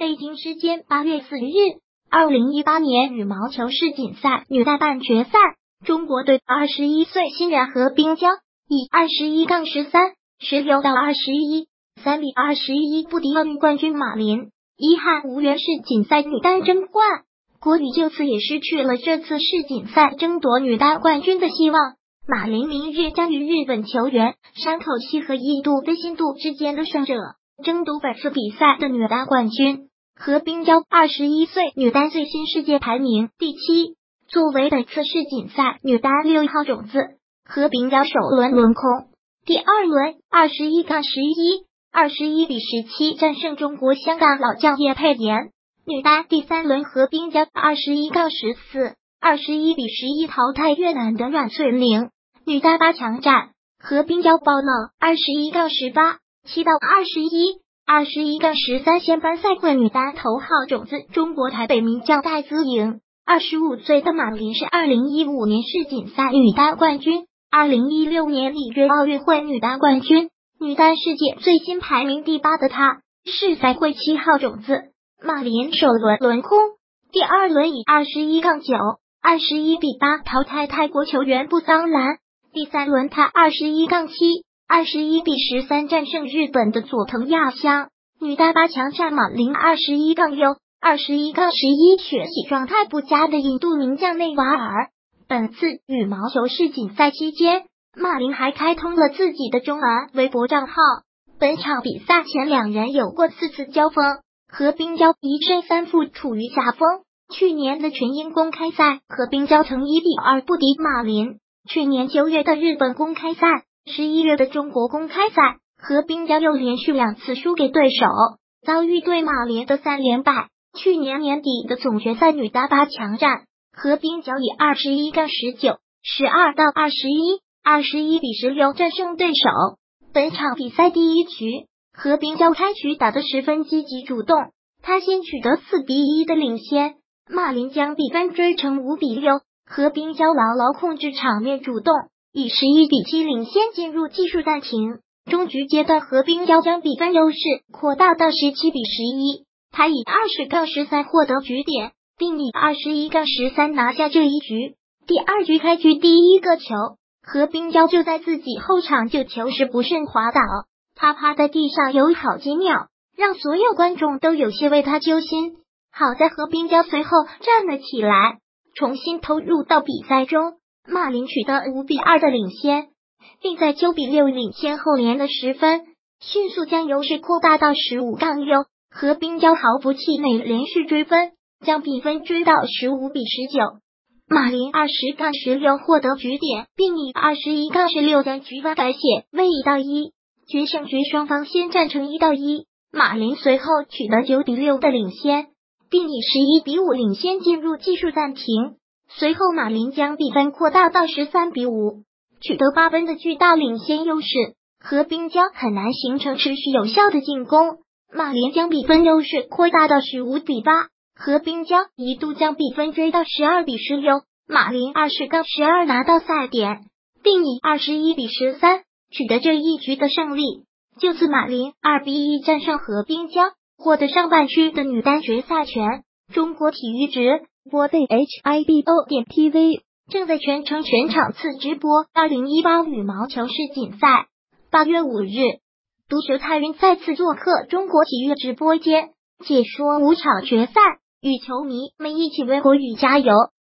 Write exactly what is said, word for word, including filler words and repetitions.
北京时间八月四日，二零一八年羽毛球世锦赛女单半决赛，中国队二十一岁新人何冰娇以二十一杠十三、十六到二十一、三比二十一不敌奥运冠军马林，遗憾无缘世锦赛女单争冠。国羽就此也失去了这次世锦赛争夺女单冠军的希望。马林明日将与日本球员山口茜和印度的新度之间的胜者争夺本次比赛的女单冠军。何冰娇二十一岁，女单最新世界排名第七，作为本次世锦赛女单六号种子，何冰娇首轮轮空，第二轮二十一杠十一、二十一比十七战胜中国香港老将叶佩妍。女单第三轮何冰娇二十一杠十四、二十一比十一淘汰越南的阮翠玲。女单八强战，何冰娇爆冷二十一杠十八、七到二十一、二十一杠十三先班赛会女单头号种子中国台北名将戴资颖。二十五岁的马林是二零一五年世锦赛女单冠军，二零一六年里约奥运会女单冠军，女单世界最新排名第八的她是赛会七号种子。马林首轮轮空，第二轮以二十一杠九、二十一比八淘汰泰国球员布桑兰，第三轮她二十一杠七、二十一比十三战胜日本的佐藤亚香。女单八强战，马林二十一杠六、二十一杠十一血洗状态不佳的印度名将内瓦尔。本次羽毛球世锦赛期间，马林还开通了自己的中文微博账号。本场比赛前两人有过四次交锋，何冰娇一胜三负处于下风。去年的全英公开赛，何冰娇曾一比二不敌马林。去年九月的日本公开赛，十一月的中国公开赛，何冰娇又连续两次输给对手，遭遇对马林的三连败。去年年底的总决赛女单八强战，何冰娇以二十一杠十九、十二到二十一、二十一比十六战胜对手。本场比赛第一局，何冰娇开局打得十分积极主动，她先取得四比一的领先，马林将比分追成五比六，何冰娇牢牢控制场面主动，以十一比七领先进入技术暂停。中局阶段，何冰娇将比分优势扩大到十七比十一，她以二十杠十三获得局点，并以二十一杠十三拿下这一局。第二局开局第一个球，何冰娇就在自己后场救球时不慎滑倒，她趴在地上有好几秒，让所有观众都有些为她揪心。好在何冰娇随后站了起来，重新投入到比赛中。马林取得五比二的领先，并在九比六领先后连了十分，迅速将优势扩大到十五杠六。何冰娇毫不气馁，连续追分，将比分追到十五比十九。马林二十杠十六获得局点，并以二十一杠十六将局分改写为一到一。决胜局双方先战成一到一，马林随后取得九比六的领先，并以十一比五领先进入技术暂停。随后马林将比分扩大到十三比五，取得八分的巨大领先优势，何冰娇很难形成持续有效的进攻。马林将比分优势扩大到十五比八，何冰娇一度将比分追到十二比十六，马林二十杠十二拿到赛点，并以二十一比十三取得这一局的胜利。就此马林二比一战胜何冰娇，获得上半区的女单决赛权。中国体育直播 Z H I B O 点 T V 正在全程全场次直播二零一八羽毛球世锦赛。八月五日，足球彩云再次做客中国体育直播间，解说五场决赛，与球迷们一起为国羽加油。